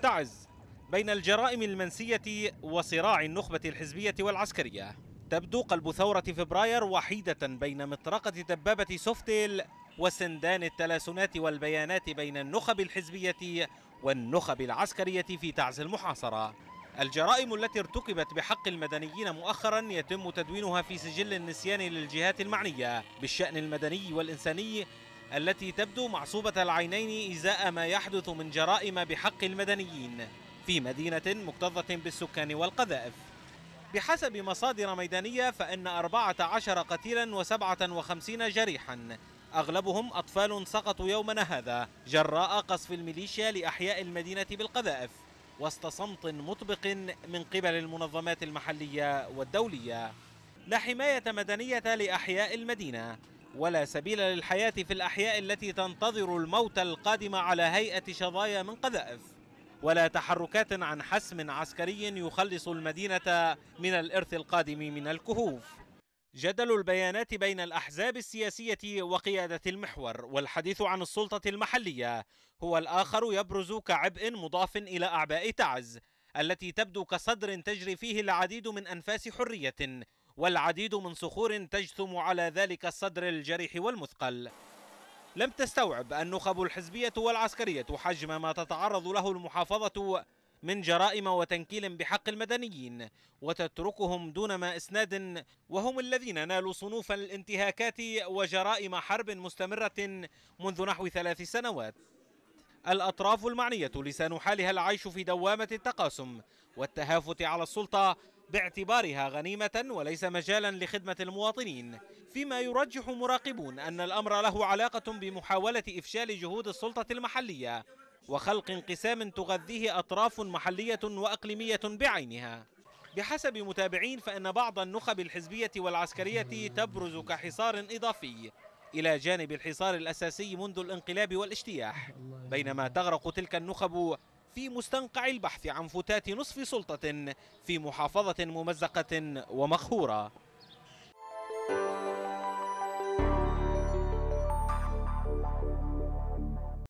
تعز بين الجرائم المنسية وصراع النخبة الحزبية والعسكرية. تبدو قلب ثورة فبراير وحيدة بين مطرقة دبابة سوفتيل وسندان التلاسنات والبيانات بين النخب الحزبية والنخب العسكرية في تعز المحاصرة. الجرائم التي ارتكبت بحق المدنيين مؤخرا يتم تدوينها في سجل النسيان للجهات المعنية بالشأن المدني والإنساني، التي تبدو معصوبة العينين إزاء ما يحدث من جرائم بحق المدنيين في مدينة مكتظة بالسكان والقذائف. بحسب مصادر ميدانية فإن 14 قتيلا و57 جريحا، أغلبهم أطفال سقطوا يومنا هذا جراء قصف الميليشيا لأحياء المدينة بالقذائف وسط صمت مطبق من قبل المنظمات المحلية والدولية. لا حماية مدنية لأحياء المدينة ولا سبيل للحياة في الأحياء التي تنتظر الموت القادم على هيئة شظايا من قذائف، ولا تحركات عن حسم عسكري يخلص المدينة من الإرث القادم من الكهوف. جدل البيانات بين الأحزاب السياسية وقيادة المحور والحديث عن السلطة المحلية هو الآخر يبرز كعبء مضاف إلى أعباء تعز التي تبدو كصدر تجري فيه العديد من أنفاس حرية والعديد من صخور تجثم على ذلك الصدر الجريح والمثقل. لم تستوعب النخب الحزبية والعسكرية حجم ما تتعرض له المحافظة من جرائم وتنكيل بحق المدنيين وتتركهم دون ما إسناد، وهم الذين نالوا صنوف الانتهاكات وجرائم حرب مستمرة منذ نحو 3 سنوات. الأطراف المعنية لسان حالها العيش في دوامة التقاسم والتهافت على السلطة باعتبارها غنيمة وليس مجالا لخدمة المواطنين، فيما يرجح مراقبون أن الأمر له علاقة بمحاولة إفشال جهود السلطة المحلية وخلق انقسام تغذيه أطراف محلية وأقليمية بعينها. بحسب متابعين فإن بعض النخب الحزبية والعسكرية تبرز كحصار إضافي إلى جانب الحصار الأساسي منذ الانقلاب والاجتياح، بينما تغرق تلك النخب في مستنقع البحث عن فتات نصف سلطة في محافظة ممزقة ومقهورة.